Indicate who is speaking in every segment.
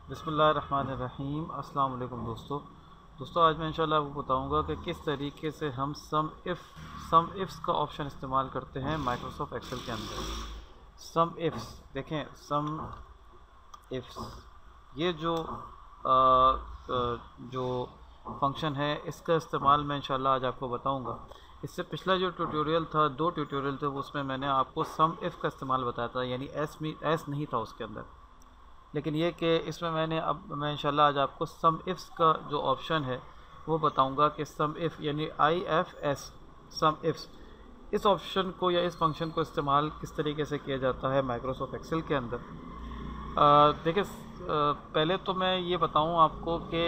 Speaker 1: बिस्मिल्लाहिर्रहमानिर्रहीम। अस्सलाम वालेकुम दोस्तों आज मैं इंशाल्लाह आपको बताऊंगा कि किस तरीके से हम सम इफ्स का ऑप्शन इस्तेमाल करते हैं माइक्रोसॉफ्ट एक्सेल के अंदर। सम इफ्स देखें, सम इफ्स ये जो फंक्शन है इसका इस्तेमाल मैं इंशाल्लाह आज आपको बताऊंगा। इससे पिछला जो ट्यूटोरियल था, 2 ट्यूटोरियल थे, वो उसमें मैंने आपको सम इफ़ का इस्तेमाल बताया था, यानी एस नहीं था उसके अंदर। लेकिन ये कि इसमें मैं इंशाल्लाह आज आपको सम इफ्स का जो ऑप्शन है वो बताऊंगा कि सम इफ़ यानी IFS सम इफ्स, इस ऑप्शन को या इस फंक्शन को इस्तेमाल किस तरीके से किया जाता है माइक्रोसॉफ्ट एक्सेल के अंदर। देखिए, पहले तो मैं ये बताऊं आपको कि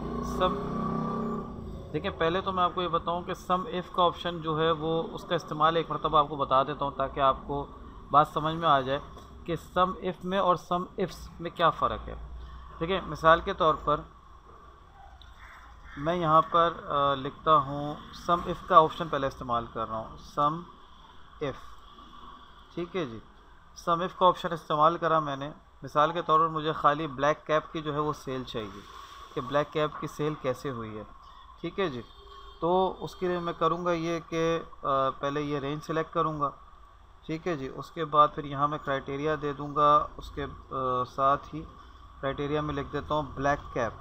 Speaker 1: पहले तो मैं आपको ये बताऊं कि सम इफ़ का ऑप्शन जो है वो उसका इस्तेमाल एक मरतबा आपको बता देता हूं ताकि आपको बात समझ में आ जाए कि सम इफ़ में और सम इफ्स में क्या फ़र्क है। देखिए, मिसाल के तौर पर मैं यहाँ पर लिखता हूँ, सम इफ़ का ऑप्शन पहले इस्तेमाल कर रहा हूँ, सम इफ़। ठीक है जी, सम इफ़ का ऑप्शन इस्तेमाल करा मैंने। मिसाल के तौर पर मुझे खाली ब्लैक कैप की जो है वो सेल चाहिए कि ब्लैक कैप की सेल कैसे हुई है। ठीक है जी, तो उसके लिए मैं करूँगा ये कि पहले ये रेंज सेलेक्ट करूँगा। ठीक है जी, उसके बाद फिर यहाँ मैं क्राइटेरिया दे दूँगा, उसके साथ ही क्राइटेरिया में लिख देता हूँ ब्लैक कैप,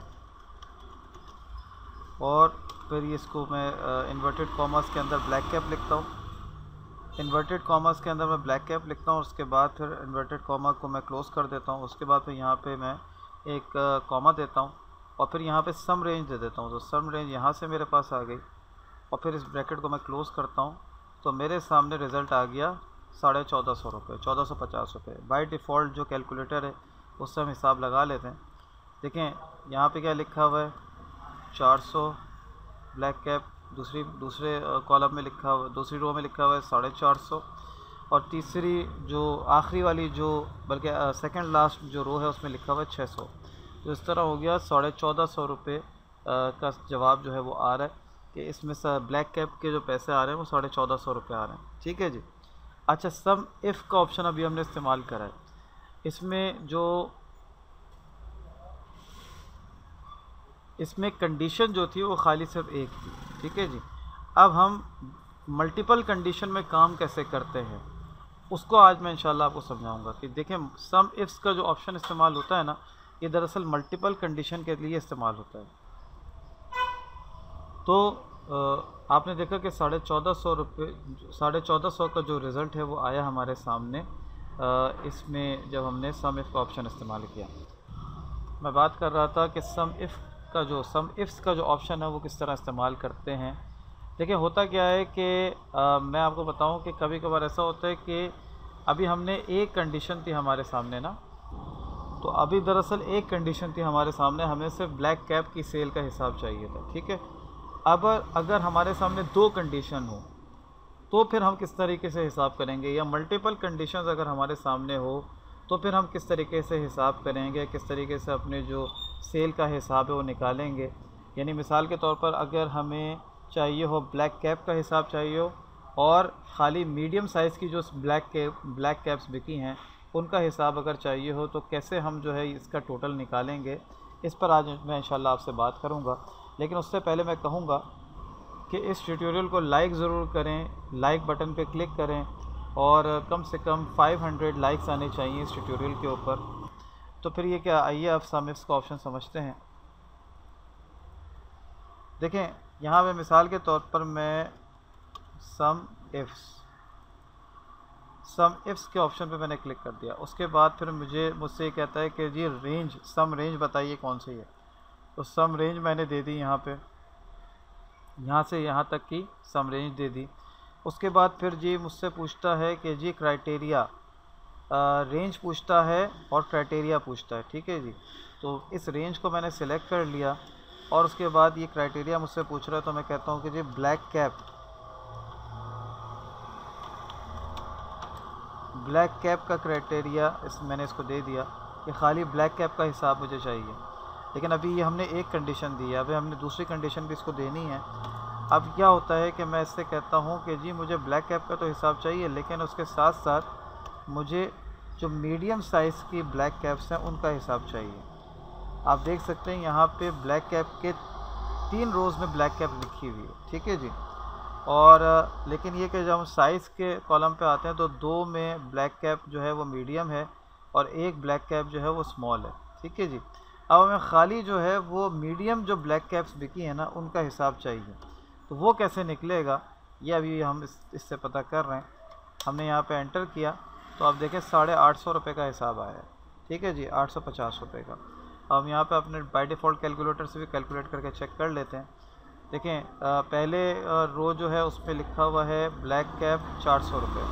Speaker 1: और फिर इसको मैं इन्वर्टेड कॉमर्स के अंदर ब्लैक कैप लिखता हूँ। इन्वर्टेड कॉमर्स के अंदर मैं ब्लैक कैप लिखता हूँ, उसके बाद फिर इन्वर्टेड कॉमा को मैं क्लोज़ कर देता हूँ। उसके बाद फिर यहाँ पे मैं एक कॉमा देता हूँ और फिर यहाँ पे सम रेंज दे देता हूँ। तो सम रेंज यहाँ से मेरे पास आ गई और फिर इस ब्रैकेट को मैं क्लोज़ करता हूँ, तो मेरे सामने रिज़ल्ट आ गया 1450 रुपये, 1450 रुपये। बाई डिफ़ॉल्ट जो कैलकुलेटर है उससे हम हिसाब लगा लेते हैं। देखें यहाँ पे क्या लिखा हुआ है, 400 ब्लैक कैप, दूसरे कॉलम में लिखा हुआ, दूसरी रो में लिखा हुआ है 450, और तीसरी जो आखिरी वाली जो बल्कि सेकंड लास्ट जो रो है उसमें लिखा हुआ है 600। तो इस तरह हो गया 1450 रुपये का जवाब जो है वो आ रहा है कि इसमें ब्लैक कैप के जो पैसे आ रहे हैं वो 1450 रुपये आ रहे हैं। ठीक है जी। अच्छा, सम इफ़ का ऑप्शन अभी हमने इस्तेमाल करा है, इसमें कंडीशन जो थी वो खाली सिर्फ एक थी। ठीक है जी, अब हम मल्टीपल कंडीशन में काम कैसे करते हैं उसको आज मैं इंशाल्लाह आपको समझाऊंगा। कि देखें, सम इफ्स का जो ऑप्शन इस्तेमाल होता है ना, ये दरअसल मल्टीपल कंडीशन के लिए इस्तेमाल होता है। तो आपने देखा कि 1450 रुपये, 1450 का जो रिज़ल्ट है वो आया हमारे सामने इसमें जब हमने सम इफ़ का ऑप्शन इस्तेमाल किया। मैं बात कर रहा था कि सम इफ्स का जो ऑप्शन है वो किस तरह इस्तेमाल करते हैं। देखिए, होता क्या है कि मैं आपको बताऊं कि कभी कभार ऐसा होता है कि अभी हमने एक कंडीशन थी हमारे सामने ना, तो अभी दरअसल एक कंडीशन थी हमारे सामने, हमें सिर्फ ब्लैक कैप की सेल का हिसाब चाहिए था। ठीक है, अब अगर हमारे सामने 2 कंडीशन हो तो फिर हम किस तरीके से हिसाब करेंगे, या मल्टीपल कंडीशंस अगर हमारे सामने हो तो फिर हम किस तरीके से हिसाब करेंगे, किस तरीके से अपने जो सेल का हिसाब है वो निकालेंगे। यानी मिसाल के तौर पर अगर हमें चाहिए हो ब्लैक कैप का हिसाब चाहिए हो और ख़ाली मीडियम साइज़ की जो ब्लैक कैप्स बिकी हैं उनका हिसाब अगर चाहिए हो, तो कैसे हम जो है इसका टोटल निकालेंगे, इस पर आज मैं इंशाल्लाह आपसे बात करूंगा। लेकिन उससे पहले मैं कहूँगा कि इस ट्यूटोरियल को लाइक ज़रूर करें, लाइक बटन पे क्लिक करें, और कम से कम 500 लाइक्स आने चाहिए इस ट्यूटोरियल के ऊपर। तो फिर ये क्या, आइए आप सम इफ्स का ऑप्शन समझते हैं। देखें, यहाँ पे मिसाल के तौर पर मैं सम इफ्स के ऑप्शन पे मैंने क्लिक कर दिया। उसके बाद फिर मुझसे कहता है कि जी सम रेंज बताइए कौन सी है। तो सम रेंज मैंने दे दी, यहाँ से यहाँ तक की सम रेंज दे दी। उसके बाद फिर जी मुझसे पूछता है कि जी क्राइटेरिया, रेंज पूछता है और क्राइटेरिया पूछता है। ठीक है जी, तो इस रेंज को मैंने सिलेक्ट कर लिया और उसके बाद ये क्राइटेरिया मुझसे पूछ रहा है, तो मैं कहता हूँ कि जी ब्लैक कैप का क्राइटेरिया मैंने इसको दे दिया कि खाली ब्लैक कैप का हिसाब मुझे चाहिए। लेकिन अभी ये हमने एक कंडीशन दी है, अभी हमने दूसरी कंडीशन भी इसको देनी है। अब क्या होता है कि मैं इससे कहता हूँ कि जी मुझे ब्लैक कैप का तो हिसाब चाहिए, लेकिन उसके साथ साथ मुझे जो मीडियम साइज़ की ब्लैक कैप्स हैं उनका हिसाब चाहिए। आप देख सकते हैं यहाँ पे ब्लैक कैप के 3 रोज़ में ब्लैक कैप लिखी हुई है, ठीक है जी। और लेकिन ये कि जब हम साइज़ के कॉलम पे आते हैं तो 2 में ब्लैक कैप जो है वो मीडियम है और 1 ब्लैक कैप जो है वो स्मॉल है, ठीक है जी। अब हमें खाली जो है वो मीडियम जो ब्लैक कैप्स बिकी हैं ना उनका हिसाब चाहिए, तो वो कैसे निकलेगा ये अभी हम इससे पता कर रहे हैं। हमने यहाँ पे एंटर किया तो आप देखें 850 रुपये का हिसाब आया है, ठीक है जी, 850 रुपये का। हम यहाँ पे अपने बाय डिफ़ॉल्ट कैलकुलेटर से भी कैलकुलेट करके चेक कर लेते हैं। देखें पहले रो जो है उस पर लिखा हुआ है ब्लैक कैप 400 रुपये,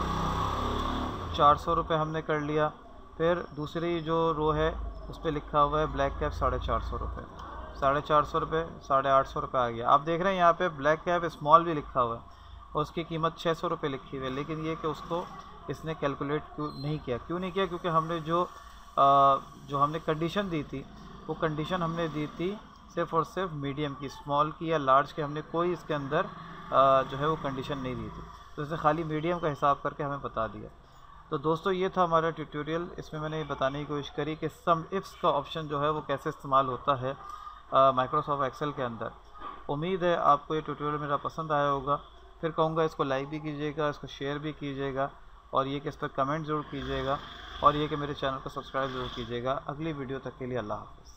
Speaker 1: 400 रुपये हमने कर लिया। फिर दूसरी जो रो है उस पर लिखा हुआ है ब्लैक कैप 450 रुपये, 450 रुपये, 850 रुपये आ गया। आप देख रहे हैं यहाँ पे ब्लैक कैप स्मॉल भी लिखा हुआ है और उसकी कीमत 600 रुपये लिखी हुई है, लेकिन ये कि उसको इसने कैलकुलेट क्यों नहीं किया, क्योंकि हमने जो हमने कंडीशन दी थी वो कंडीशन हमने दी थी सिर्फ़ और सिर्फ मीडियम की, स्मॉल की या लार्ज की हमने कोई इसके अंदर जो है वो कंडीशन नहीं दी थी, तो इसने खाली मीडियम का हिसाब करके हमें बता दिया। तो दोस्तों ये था हमारा ट्यूटोरियल। इसमें मैंने बताने की कोशिश करी कि सम इफ्स का ऑप्शन जो है वो कैसे इस्तेमाल होता है माइक्रोसॉफ्ट एक्सेल के अंदर। उम्मीद है आपको ये ट्यूटोरियल मेरा पसंद आया होगा। फिर कहूँगा इसको लाइक भी कीजिएगा, इसको शेयर भी कीजिएगा और ये कि इस पर कमेंट ज़रूर कीजिएगा और ये कि मेरे चैनल को सब्सक्राइब ज़रूर कीजिएगा। अगली वीडियो तक के लिए अल्लाह हाफ़िज़।